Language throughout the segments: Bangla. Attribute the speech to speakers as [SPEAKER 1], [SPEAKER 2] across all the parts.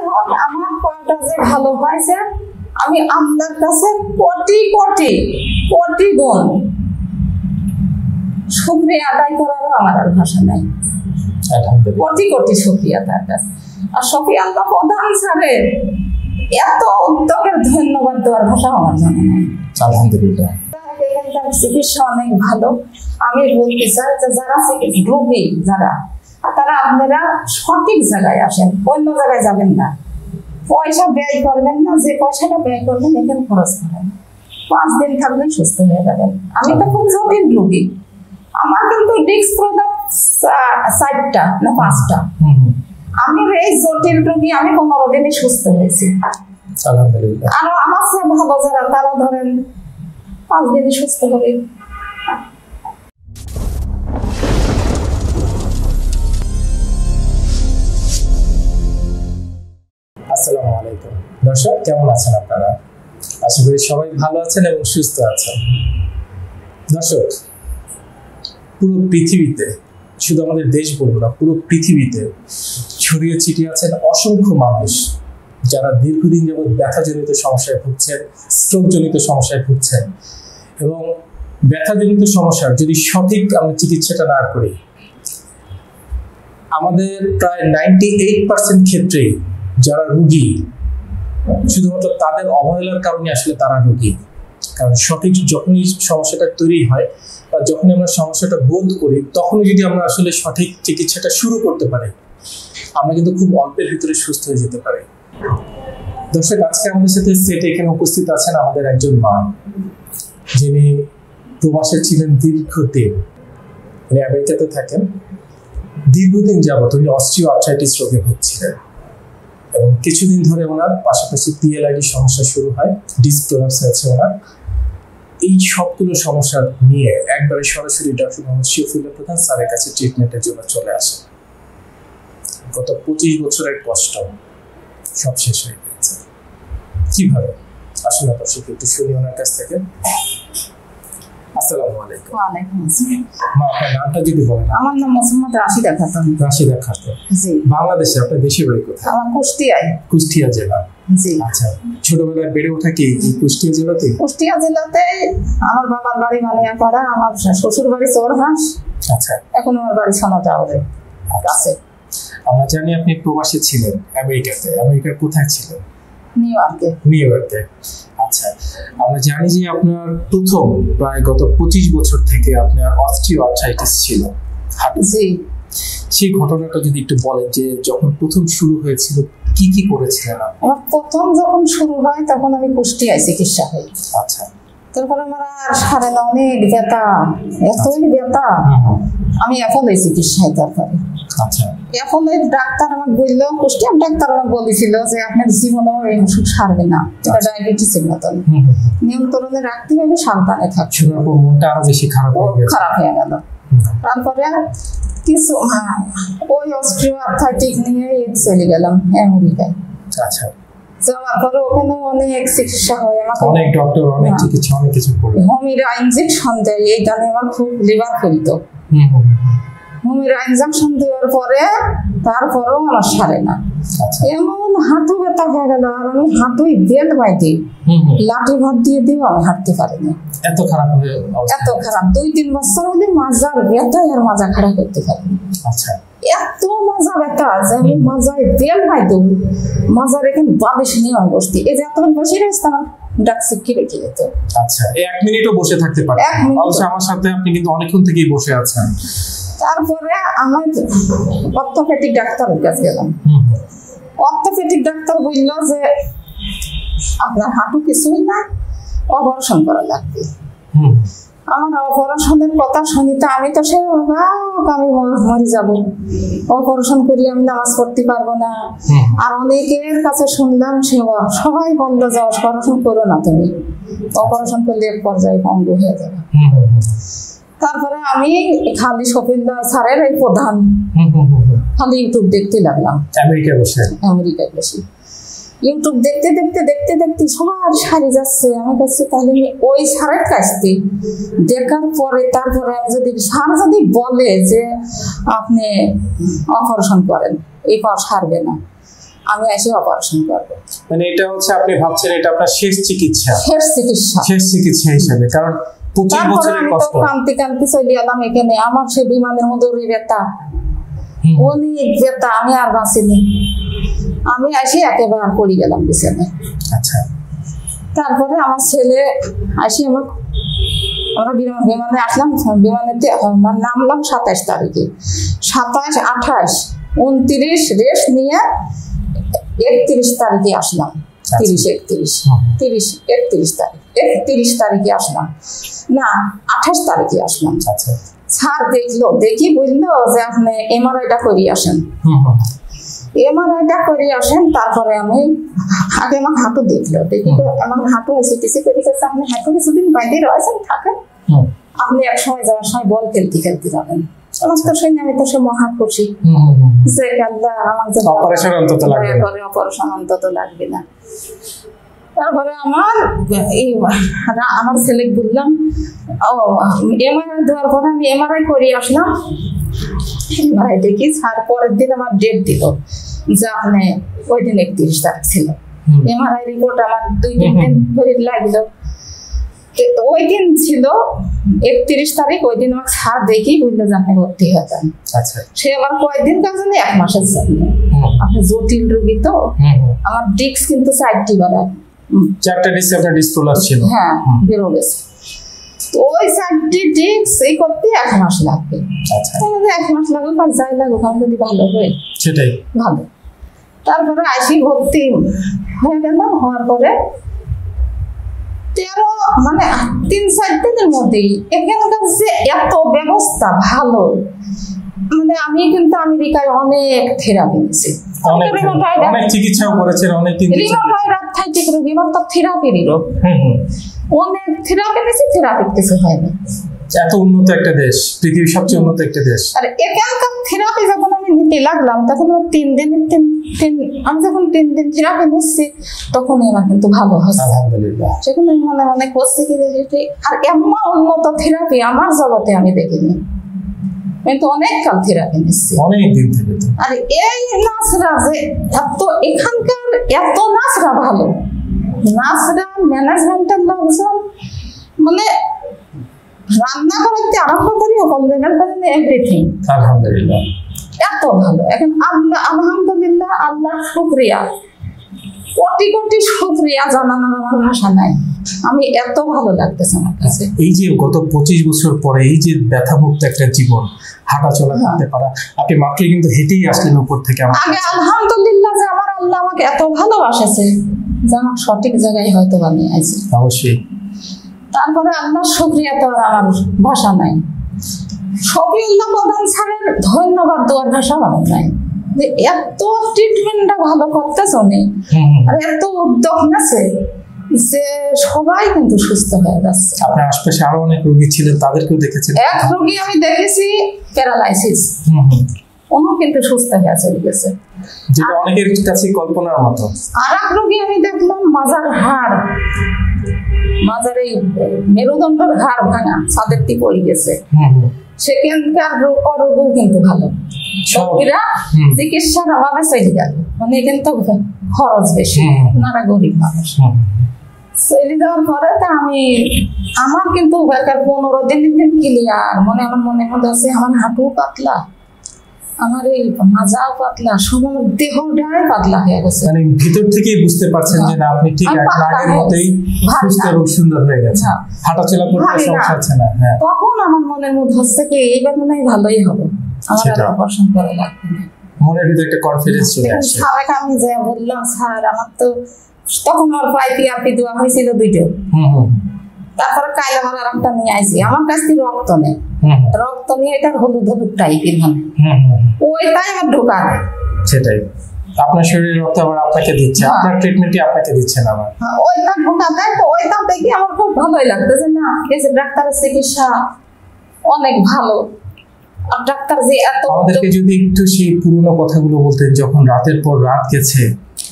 [SPEAKER 1] আমার পাটা যে ভালো হয়েছে আমি আপনার কাছে কোটি কোটি কোটি গুণ শুকরিয়া আদায় করারও আমার আর ভাষা নাই। কোটি কোটি শুকরিয়া তার কাছে। আর শফিউল্লাহ প্রধান স্যারের এত উদ্যোগের ধন্যবাদ দেওয়ার ভাষা আমার জানা নাই।
[SPEAKER 2] আলহামদুলিল্লাহ।
[SPEAKER 1] এখানকার চিকিৎসা অনেক ভালো। আমি বলতে চাই যে যারা রোগী যারা তারা আপনারা সঠিক জায়গায় আসেন, অন্য জায়গায় যাবেন না। পয়সা ব্যয় করবেন না, যে পয়সাটা ব্যয় করবেন এখানে খরচ করেন। 5 দিন থাকবেন সুস্থ হয়ে যাবেন। আমি তো খুব জটিল রোগী, আমার কিন্তু ডিস্ক প্রদান 4টা না 5টা। আমি এই জটিল রোগী, আমি 15 দিনে সুস্থ হয়েছি আলহামদুলিল্লাহ। আর আমার চেয়ে ভালো যারা তারা ধরেন 5 দিনে সুস্থ হবে।
[SPEAKER 2] আসসালামু আলাইকুম দর্শক, কেমন আছেন আপনারা? আশা করি সবাই ভালো আছেন এবং সুস্থ আছেন। দর্শক, পুরো পৃথিবীতে, শুধু আমাদের দেশ বলবো না, পুরো পৃথিবীতে ছড়িয়ে ছিটিয়ে আছেন অসংখ্য মানুষ যারা দীর্ঘদিন যাবৎ ব্যথাজনিত সমস্যায় ভুগছেন, স্ট্রোকজনিত সমস্যায় ভুগছেন। এবং ব্যথাজনিত সমস্যার যদি সঠিক আমরা চিকিৎসাটা না করি, আমাদের প্রায় 98% ক্ষেত্রেই যারা রোগী শুধুমাত্র তাদের অবহেলার কারণে আসলে তারা রোগী। কারণ সঠিক যখনই সমস্যাটা তৈরি হয় বা যখনই আমরা সমস্যাটা বোধ করি, তখনই যদি আমরা আসলে সঠিক চিকিৎসাটা শুরু করতে পারি, আমরা কিন্তু খুব অল্পের ভিতরে সুস্থ হয়ে যেতে পারি। দর্শক, আজকে আমাদের সাথে সেটে এখানে উপস্থিত আছেন আমাদের একজন মা, যিনি প্রবাসে ছিলেন দীর্ঘদিন। উনি আমেরিকাতে থাকেন। দীর্ঘদিন যাবত উনি অস্টিও আর্থ্রাইটিস রোগে ভুগছিলেন এবং কিছুদিন ধরে ওনার পাশাপাশি পিএলআইডি সমস্যা শুরু হয়, ডিস্ক প্রলাপস হয়েছে ওনার। এই সবগুলো সমস্যা নিয়ে একবারে সরাসরি ডক্টর মোহাম্মদ শফিউল্লাহ প্রধান স্যারের কাছে ট্রিটমেন্টের জন্য চলে আসে। গত 25 বছরের কষ্ট সব শেষ হয়ে গেছে। কিভাবে আসলে দর্শক একটু শুনি ওনার কাছ থেকে। আসসালামু আলাইকুম।
[SPEAKER 1] ওয়ালাইকুম আসসালাম।
[SPEAKER 2] মা, আপনার নামটা যদি বলেন।
[SPEAKER 1] আমার নাম মোহাম্মদ রাশিদা খাতুন।
[SPEAKER 2] রাশিদা খাতুন। জি। বাংলাদেশে আপনার দেশের বাড়ি কোথায়?
[SPEAKER 1] আমার কুষ্টিয়ায়।
[SPEAKER 2] কুষ্টিয়া জেলা।
[SPEAKER 1] জি।
[SPEAKER 2] আচ্ছা, ছোটবেলায় বেড়ে ওঠা কি কুষ্টিয়া জেলাতে?
[SPEAKER 1] কুষ্টিয়া জেলাতে আমার বাবার বাড়ি মানিয়াপাড়া, আমার শ্বশুর বাড়ি চোরহাঁস।
[SPEAKER 2] আচ্ছা। এখন
[SPEAKER 1] আমার বাড়ি সোনাটাউরে কাছে।
[SPEAKER 2] আমরা জানি আপনি প্রবাসী ছিলেন আমেরিকাতে। আমেরিকার কোথায় ছিলেন?
[SPEAKER 1] নিউ ইয়র্কে।
[SPEAKER 2] নিউ ইয়র্কে। আচ্ছা, আমরা জানি যে আপনার প্রথম প্রায় গত 25 বছর থেকে আপনার অস্টিও আর্থ্রাইটিস ছিল।
[SPEAKER 1] জি।
[SPEAKER 2] সেই ঘটনাটা যদি একটু বলেন যে যখন প্রথম শুরু হয়েছিল কি কি করেছিলেন?
[SPEAKER 1] আমার প্রথম যখন শুরু হয় তখন আমি কুষ্টিয়ায় চিকিৎসা হই।
[SPEAKER 2] আচ্ছা।
[SPEAKER 1] তারপরে আমার আর সারে না, অনেক ব্যথা, এতই ব্যথা, আমি এখন এই চিকিৎসায় তারপরে।
[SPEAKER 2] আচ্ছা।
[SPEAKER 1] এখন ওই ডাক্তার আমাকে বললো, কুষ্টিয়ার ডাক্তার আমাকে বলেছিল যে আপনার জীবনেও এই ওষুধ সারবে না, এটা ডায়াবেটিসের মতন, নিয়ন্ত্রণে রাখতে হবে, সাবধানে থাকতে হবে।
[SPEAKER 2] মনটা আরো বেশি খারাপ
[SPEAKER 1] হয়ে গেল। তারপরে কিছু ওই অস্ট্রিও আর্থ্রাইটিস নিয়ে চলে গেলাম আমেরিকায়।
[SPEAKER 2] আচ্ছা।
[SPEAKER 1] যাওয়ার পরে ওখানে অনেক চিকিৎসা হয়, আমাকে
[SPEAKER 2] অনেক ডক্টর অনেক চিকিৎসা অনেক কিছু করে।
[SPEAKER 1] হোমিরা ইনজেকশন দেয়, এইটা নিয়ে আমার খুব লিভার ফুলতো। হোমিরা ইনজেকশন দেওয়ার পরে তারপরেও আমার সারে না। এমন হাঁটু ব্যথা হয়ে গেল, আর আমি হাঁটুই বেল্ট বাইতে লাঠি ভাত দিয়ে দিও, আমি হাঁটতে পারিনি।
[SPEAKER 2] এত খারাপ,
[SPEAKER 1] এত খারাপ। 2-3 বছর হলে মাজার ব্যথা আর মাজা খারাপ করতে পারিনি।
[SPEAKER 2] আচ্ছা।
[SPEAKER 1] এত মাজা ব্যথা যে আমি মাজায় বেল পাইতো, মাজার এখানে বালিশ নিয়ে আমি বসতি। এই যে এতক্ষণ বসে রয়েছে আমার ডাকছে কি রেখে যেত।
[SPEAKER 2] আচ্ছা, 1 মিনিটও বসে থাকতে পারে? অবশ্য আমার সাথে আপনি কিন্তু অনেকক্ষণ থেকেই বসে আছেন।
[SPEAKER 1] তারপরে আমার অর্থোপেডিক ডাক্তারের কাছে গেলাম। অর্থোপেডিক ডাক্তার বলল যে আপনার হাঁটু কিছুই না, অপারেশন করা লাগবে। আমার অপারেশনের কথা শুনিতে আমি তো সে আমি মরে যাব, অপারেশন করি আমি নামাজ পড়তে পারবো না। আর অনেকের কাছে শুনলাম সে সবাই বললো যে অপারেশন করো না, তুমি অপারেশন করলে এক পর্যায়ে ভঙ্গ হয়ে যাবে। তারপরে আমি খালি শফিউল্লাহ স্যারের এই প্রধান খালি ইউটিউব দেখতে লাগলাম। আমেরিকায় বসে ইউটিউব দেখতে দেখতে দেখতে দেখতে সবার সারি যাচ্ছে। আমার কাছে তাহলে আমি ওই স্যারের কাছে দেখার পরে তারপরে আমি যদি স্যার যদি বলে যে আপনি অপারেশন করেন, এই পর সারবে না, আমি এসে অপারেশন করবো।
[SPEAKER 2] মানে এটা হচ্ছে আপনি ভাবছেন এটা আপনার শেষ চিকিৎসা হিসেবে, কারণ 25 বছরের কষ্ট।
[SPEAKER 1] কান্তি চলে এলাম এখানে, আমার সে বিমানের মধ্যে ব্যথা, অনেক ব্যথা, আমি আর বাঁচিনি। আমি এসে একেবারে পড়ে গেলাম বিছানায়।
[SPEAKER 2] আচ্ছা,
[SPEAKER 1] তারপরে আমার ছেলে আসি, আমরা বিমানে আসলাম, বিমানেতে নামলাম 27 তারিখে, 27, 28, 29 রেস্ট নিয়ে 31 তারিখে আসলাম। 31 তারিখে আসলাম না, 28 তারিখে আসলাম। স্যার দেখলো, দেখি বললো যে আপনি এমআরআইটা করিয়ে আসেন। এমআরআইটা করিয়ে আসেন। তারপরে আমি আগে আমার হাঁটু দেখলো, দেখি আমার হাঁটু সিটিসি করে গেছে। আপনি হাঁটু কিছুদিন বাইরে রয়েছেন, থাকেন, আপনি এক সময় যাওয়ার সময় বল খেলতে যাবেন। আমার তো শুনে আমি তো সে মহা খুশি যে আমার অপারেশন অন্তত লাগবে না। তারপরে আমার ছেলে বললাম, ও এমআরআই দেওয়ার পরে আমি এমআরআই করে আসলাম। এমআরআই দেখি স্যার পরের দিন আমার ডেট দিল যে আপনি ওই দিন 31 তারিখ ছিল। এমআরআই রিপোর্ট আমার 2-3 দিন ধরে লাগলো। ওই দিন ছিল 31 তারিখ, ওই দিন আমার স্যার দেখি বললো যে আপনি ভর্তি হয়ে যান। সে আবার কয়েকদিন কাজ নেই, 1 মাসের জন্য। আপনি জটিল রোগী তো, আমার ডিস্ক কিন্তু 4টি বাড়া,
[SPEAKER 2] 4টা ডিস্ক আপনার ডিসপ্রোলার ছিল।
[SPEAKER 1] হ্যাঁ, বেরো গেছে। তো ওই 4টি ডিস্ক এই করতে 1 মাস লাগবে। আচ্ছা, 1 মাস লাগুক আর যাই লাগুক, আমি যদি ভালো হয়
[SPEAKER 2] সেটাই
[SPEAKER 1] ভালো। তারপরে আসি ভর্তি হয়ে গেলাম। হওয়ার পরে 3-4 দিনের মধ্যেই এখানকার যে এত ব্যবস্থা ভালো, মানে আমি কিন্তু আমেরিকায় অনেক থেরাপি নিয়েছি,
[SPEAKER 2] অনেক চিকিৎসাও করেছেন, অনেক
[SPEAKER 1] থেরাপির রোগ, অনেক থেরাপি নিয়েছি, থেরাপির কিছু হয়নি।
[SPEAKER 2] এত উন্নত একটা দেশ, পৃথিবীর সবচেয়ে উন্নত একটা দেশ।
[SPEAKER 1] আর এখানকার থেরাপি যখন আমি নিতে লাগলাম, তখন আমি যখন 3 দিন থেরাপি নিচ্ছি, তখন আমার কিন্তু ভালো হচ্ছে,
[SPEAKER 2] আলহামদুলিল্লাহ।
[SPEAKER 1] সেখানে মনে করছি কি, আর এমন উন্নত থেরাপি আমার জগতে আমি দেখিনি। কিন্তু অনেক কাল থেরাপি নিচ্ছি,
[SPEAKER 2] অনেক দিন থেকে।
[SPEAKER 1] আর এই নার্সরা যে এত, এখানকার এত নার্সরা ভালো, নার্সরা ম্যানেজমেন্টের লোকজন, মানে রান্না করতে আরম্ভ করি এভরিথিং,
[SPEAKER 2] আলহামদুলিল্লাহ,
[SPEAKER 1] এত ভালো। এখন আল্লাহ, আলহামদুলিল্লাহ, আল্লাহ শুকরিয়া, কোটি কোটি শুকরিয়া জানানোর আমার ভাষা নাই। আমি এত ভালো লাগতেছে আমার কাছে।
[SPEAKER 2] এই যে গত 25 বছর পরে এই যে ব্যথামুক্ত একটা জীবন, হাঁটা চলা করতে পারা, আপনি মাত্র কিন্তু হেঁটেই আসলেন উপর থেকে।
[SPEAKER 1] আগে আলহামদুলিল্লাহ যে আমার আল্লাহ আমাকে এত ভালোবাসেছে যে আমার সঠিক জায়গায় হয়তো বানিয়ে আছে।
[SPEAKER 2] অবশ্যই।
[SPEAKER 1] তারপরে আল্লাহর শুকরিয়া তো আর আমার ভাষা নাই। শফিউল্লাহ প্রধান স্যারের ধন্যবাদ দেওয়ার ভাষা আমার নাই, যে এত ট্রিটমেন্টটা ভালো করতেছে উনি, আর এত উদ্যোগ নেছে যে সবাই কিন্তু সুস্থ হয়ে যাচ্ছে।
[SPEAKER 2] আপনার আশপাশে আরো অনেক রোগী ছিলেন, তাদেরকেও দেখেছেন?
[SPEAKER 1] এক রোগী আমি দেখেছি প্যারালাইসিস, উনিও কিন্তু সুস্থ হয়ে চলে গেছে,
[SPEAKER 2] যেটা অনেকের কাছে কল্পনার মতো।
[SPEAKER 1] আর এক রোগী আমি দেখলাম মাজার হাড়, মাজার এই মেরুদণ্ডের হাড় ভাঙা, ছাদেরটি পড়ে গেছে, সেখানকার রোগও কিন্তু ভালো। সবরা চিকিৎসার অভাবে চলে গেল, মানে এখানে তো খরচ বেশি, ওনারা গরিব মানুষ। চলে যাওয়ার পরে তো আমার কিন্তু 15 দিন ক্লিয়ার, মানে আমার মনের মধ্যে আছে আমার হাঁটু পাতলা, আমার এই মাজাও পাতলা, সবার দেহটাই পাতলা হয়ে গেছে।
[SPEAKER 2] মানে ভিতর থেকেই বুঝতে পারছেন যে না, আপনি ঠিক আগের মতোই সুস্থ এবং সুন্দর হয়ে গেছেন, হাঁটাচলা করতে সমস্যা হচ্ছে না।
[SPEAKER 1] তখন আমার মনের মধ্যে হচ্ছে কি, এইবার মনে হয় ভালোই হবে, আমার আর অপারেশন করা লাগবে না।
[SPEAKER 2] মনের ভিতরে একটা কনফিডেন্স চলে আসে।
[SPEAKER 1] স্যারকে আমি যে বললাম, স্যার আমার তো তখন আমার পাইপি দেওয়া হয়েছিল 2টো, তারপরে কাইল আমার আর একটা নিয়ে আইছি, আমার কাছ থেকে রক্ত নেই, রক্ত নিয়ে এটার হলুদ হলুদ টাইপের, মানে ওইটাই আমার ঢোকা নেই।
[SPEAKER 2] সেটাই, আপনার শরীরের রক্ত আবার আপনাকে দিচ্ছে, আপনার ট্রিটমেন্টই আপনাকে দিচ্ছেন আবার,
[SPEAKER 1] ওইটা ঢোকা দেয়। তো ওইটা দেখি আমার খুব ভালোই লাগতেছে, না এই যে ডাক্তারের চিকিৎসা অনেক ভালো। আর ডাক্তার যে এত,
[SPEAKER 2] আমাদেরকে যদি একটু সেই পুরনো কথাগুলো বলতেন, যখন রাতের পর রাত গেছে,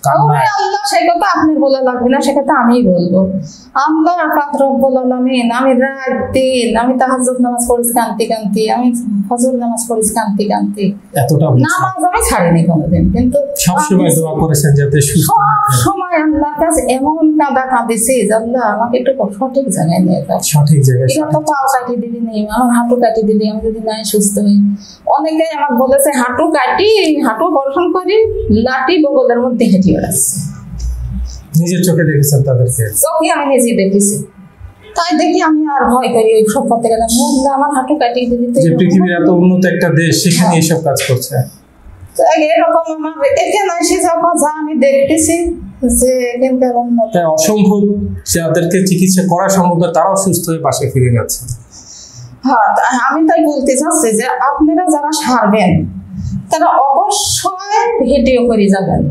[SPEAKER 1] আল্লাহ সে কথা আপনি বলা লাগবে না, সে কথা আমি বলবো। আল্লাহ পাক রব্বুল আলামিন, আমি রাত দিন আমি তাহাজ্জুদ নামাজ পড়েছি কান্তি কান্তি, আমি ফজর নামাজ পড়েছি কান্তি কান্তি,
[SPEAKER 2] এতটা
[SPEAKER 1] নামাজ আমি ছাড়িনি কোনোদিন, কিন্তু
[SPEAKER 2] সবসময় দোয়া করেছেন যাতে সুস্থ।
[SPEAKER 1] সময় আল্লাহর কাছে এমন কাঁদা কাঁদিছি যে আল্লাহ আমাকে একটু সঠিক জায়গায় নিয়ে যাও,
[SPEAKER 2] সঠিক জায়গায়।
[SPEAKER 1] এটা তো পাও কাটি দিবি নেই, আমার হাঁটু কাটি দিবি, আমি যদি নাই সুস্থ হই। অনেকে আমাকে বলেছে হাঁটু কাটি, হাঁটু অপারেশন করি, লাঠি বগলের মধ্যে হেঁটে বেড়াচ্ছে।
[SPEAKER 2] নিজের চোখে দেখেছেন তাদেরকে?
[SPEAKER 1] চোখে আমি নিজেই দেখেছি। তাই দেখি আমি আর ভয় করি ওই সব পথে গেলাম, আমার হাঁটু কাটিয়ে দিবি।
[SPEAKER 2] যে পৃথিবীর এত উন্নত একটা দেশ, সেখানে এসব কাজ করছে।
[SPEAKER 1] এরকম আমার এখানে এসে যখন যা আমি দেখতেছি যে এখানকার উন্নত,
[SPEAKER 2] অসম্ভব যাদেরকে চিকিৎসা করা সম্ভব না তারাও সুস্থ হয়ে বাসায় ফিরে যাচ্ছে।
[SPEAKER 1] হ্যাঁ, আমি তাই বলতে চাচ্ছি যে আপনারা যারা সারবেন তারা অবশ্যই ভিডিও করে যাবেন।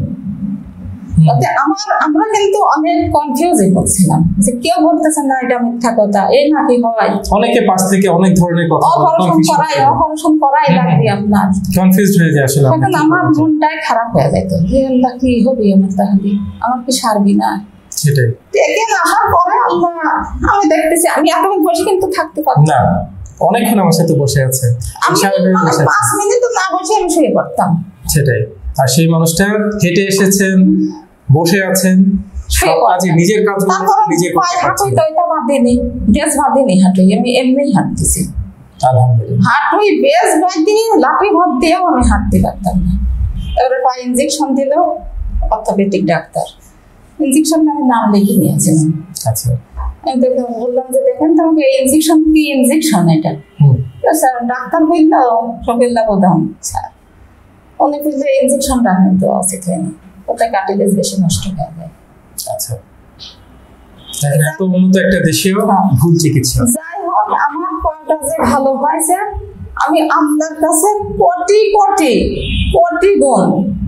[SPEAKER 1] আমরা কিন্তু অনেক কনফিউজ হচ্ছিলাম যে কেউ বলতেছেন না এটা মিথ্যা কথা, এই নাকি হয়,
[SPEAKER 2] অনেকে পাশ থেকে অনেক ধরনের কথা
[SPEAKER 1] অপারেশন করাই লাগবে, আপনার
[SPEAKER 2] কনফিউজড হয়ে যায় আসলে।
[SPEAKER 1] এখন আমার মনটাই খারাপ হয়ে যেত যে আল্লাহ কি হবে আমার, তাহলে আমার কি সারবি না।
[SPEAKER 2] সেটাই
[SPEAKER 1] দেখেন আসার পরে আল্লাহ, আমি দেখতেছি আমি এতক্ষণ বসে কিন্তু থাকতে পারতাম
[SPEAKER 2] না, অনেকক্ষণ আমার সাথে বসে আছে,
[SPEAKER 1] 5 মিনিট না বসে আমি শুয়ে পড়তাম।
[SPEAKER 2] সেটাই। আর সেই মানুষটা হেঁটে এসেছেন, বসে আছেন, সব কাজে নিজের কাজ নিজে করতে পারছেন।
[SPEAKER 1] হাঁটুই তো এটা বাঁধেনি, বেশ বাঁধেনি হাঁটুই, আমি এমনিই হাঁটতেছি।
[SPEAKER 2] আলহামদুলিল্লাহ।
[SPEAKER 1] হাঁটুই বেশ বাঁধি, লাঠি ভর দিয়েও আমি হাঁটতে পারতাম না। এবারে পায়ে ইঞ্জেকশন দিল অর্থোপেডিক ডাক্তার, ইঞ্জেকশনটা আমি নাম লিখে নিয়েছিলাম।
[SPEAKER 2] আচ্ছা,
[SPEAKER 1] আমি দেখে বললাম যে দেখেন তোমাকে এই ইঞ্জেকশন কি ইঞ্জেকশন এটা? স্যার ডাক্তার বলল শফিউল্লাহ প্রধান স্যার, উনি বললে ইঞ্জেকশনটা কিন্তু উচিত হয়নি, ওটা কার্টিলেজ বেশি নষ্ট হয়ে যায়।
[SPEAKER 2] আচ্ছা, এত উন্নত একটা দেশেও ভুল চিকিৎসা।
[SPEAKER 1] যাই হোক, আমার পাটা যে ভালো হয়েছে, আমি আপনার কাছে কোটি কোটি কোটি গুণ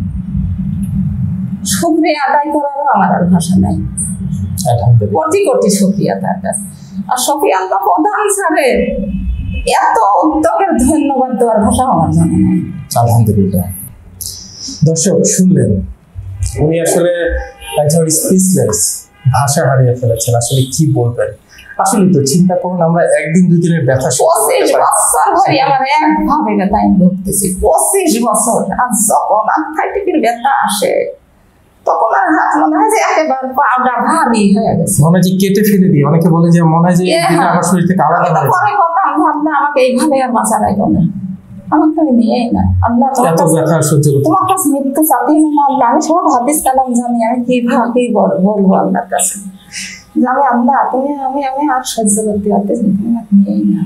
[SPEAKER 1] শুকরিয়া আদায় করারও আমার আর ভাষা নাই। কোটি কোটি শুকরিয়া তার কাছে। আর শফিউল্লাহ প্রধান স্যারের এত উদ্যোগের ধন্যবাদ দেওয়ার ভাষা আমার জানা নাই।
[SPEAKER 2] আলহামদুলিল্লাহ। দর্শক শুনলেন, উনি আসলে একজন স্পিচলেস, ভাষা হারিয়ে ফেলেছেন, আসলে কি বলবেন। আসলে তো চিন্তা করুন, আমরা একদিন দুই দিনের ব্যথা
[SPEAKER 1] 25 বছর ধরে আমার একভাবে ব্যথা আমি ভুগতেছি, 25 বছর। আর যখন আর্থ্রাইটিসের ব্যথা আসে তখন আর হাত মনে হয় যে একেবারে পাউডার ভারী হয়ে গেছে,
[SPEAKER 2] মনে হয় যে কেটে ফেলে দিই। অনেকে বলে যে মনে হয় যে আমার শরীর থেকে আলাদা হয়ে যায়।
[SPEAKER 1] পরে কথা ভাবনা আমাকে এইভাবে আর বাঁচা রাখো না, আমাকে তুমি নিয়েই না। আল্লাহ
[SPEAKER 2] এত ব্যথা সহ্য করতে,
[SPEAKER 1] তোমার কাছে মৃত্যু চাতে হয় না আল্লাহ। আমি সব হাদিস কালাম জানি, আমি কিভাবে বলবো আল্লাহর কাছে যে আমি আল্লাহ তুমি আমি আর সহ্য করতে পারতেছি, তুমি আমাকে নিয়েই না।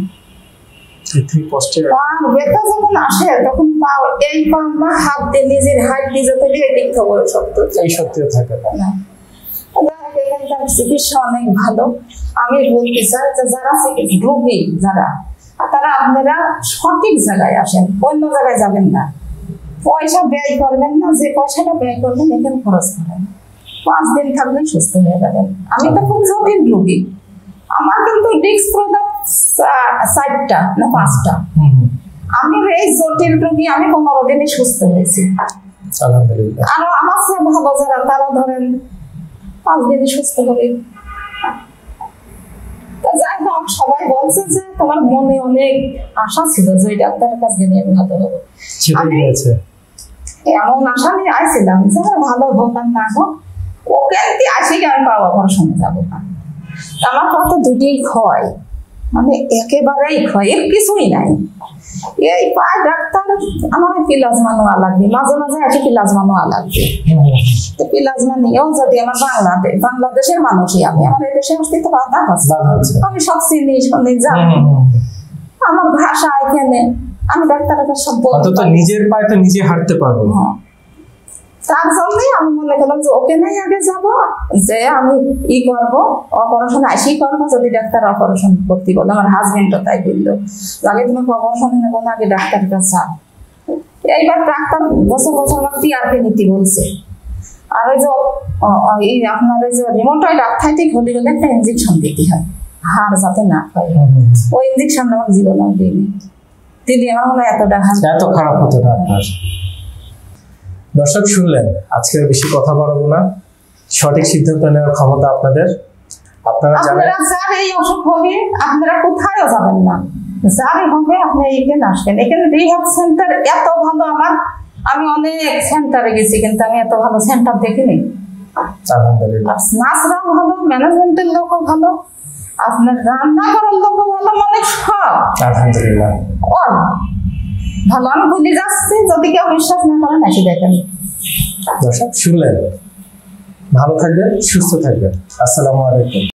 [SPEAKER 1] ব্যথা যখন আসে তখন পাও, এই পা না হাত দিয়ে নিজের হাত দিয়ে যেতে গিয়ে দেখতে বড় শক্ত,
[SPEAKER 2] এই সত্যিও থাকে না।
[SPEAKER 1] এখানকার চিকিৎসা অনেক ভালো। আমি বলতে চাই যে যারা রোগী যারা, তারা আপনারা সঠিক জায়গায় আসেন, অন্য জায়গায় যাবেন না, পয়সা ব্যয় করবেন না, যে পয়সাটা ব্যয় করবেন এখানে খরচ করেন, 5 দিন থাকলে সুস্থ হয়ে যাবেন। আমি তো খুব জটিল রোগী, আমার কিন্তু ডিস্ক প্রদান 4টা না 5টা। আমি এই জটিল রোগী, আমি 15 দিনে সুস্থ হয়েছি।
[SPEAKER 2] আলহামদুলিল্লাহ।
[SPEAKER 1] আর আমার চেয়ে ভালো যারা, তারা ধরেন 5 দিনে সুস্থ হবে। যাই হোক, সবাই বলছে যে তোমার মনে অনেক আশা ছিল যে ওই ডাক্তারের কাছে নিয়ে আমি ভালো হবো। এমন আশা নিয়ে আসছিলাম যে ভালো হোক আর না হোক, ওকে আসি আমি পাওয়া অপারেশনে যাবো না। আমার কথা দুটোই ক্ষয়, মানে একেবারেই ক্ষয়, এর কিছুই নাই। এই পায় ডাক্তার আমার প্লাজমা নেওয়া লাগবে, মাঝে মাঝে আসে প্লাজমা নেওয়া লাগবে। প্লাজমা নিয়েও যদি আমার বাংলাদেশের মানুষই, আমি আমার এই দেশে আসতে তো কথা হচ্ছে, আমি সব চিনি শুনি জানি, আমার ভাষা এখানে, আমি ডাক্তারের কাছে সব বলতে পারি,
[SPEAKER 2] নিজের পায়ে তো নিজে হাঁটতে পারবো।
[SPEAKER 1] তার জন্যই আমি মনে করলাম যে ওকে নাই আগে যাবো, যে আমি ই করবো অপারেশন আসি করবো, যদি ডাক্তার অপারেশন করতে বলে। আমার হাজবেন্ডও তাই বললো, আগে তোমাকে অপারেশন নেবো না, আগে ডাক্তারের কাছে যাও। এইবার ডাক্তার বছর বছর আমার টিআরপি নীতি বলছে। আর ওই যে আপনার ওই যে রিমোটয়েড আর্থ্রাইটিস হলে গেলে একটা ইঞ্জেকশন দিতে হয়, হাড় যাতে না খায়। ওই ইঞ্জেকশনটা আমার জীবনেও দিইনি, দিদি আমার মনে হয় এতটা
[SPEAKER 2] এত খারাপ হতো না আপনার। দর্শক শুনলেন, আজকে বেশি কথা বাড়াবো না, সঠিক সিদ্ধান্ত নেওয়ার ক্ষমতা আপনাদের। আপনারা জানেন
[SPEAKER 1] যার এই অসুখ হবে আপনারা কোথায়ও যাবেন না, যারই হবে আপনি এখানে আসবেন। এখানে রিহ্যাব সেন্টার এত ভালো, আমি অনেক সেন্টারে গেছি কিন্তু আমি এত ভালো সেন্টার দেখিনি।
[SPEAKER 2] আলহামদুলিল্লাহ,
[SPEAKER 1] নার্সরাও ভালো, ম্যানেজমেন্টের লোকও ভালো, আপনার রান্না করার লোকও ভালো, মানে সব
[SPEAKER 2] আলহামদুলিল্লাহ
[SPEAKER 1] ভালো। আমি বলে যাচ্ছি, যদি কেউ বিশ্বাস না করেন এসে দেখেন।
[SPEAKER 2] দর্শক শুনলেন, ভালো থাকবেন, সুস্থ থাকবেন। আসসালামু আলাইকুম।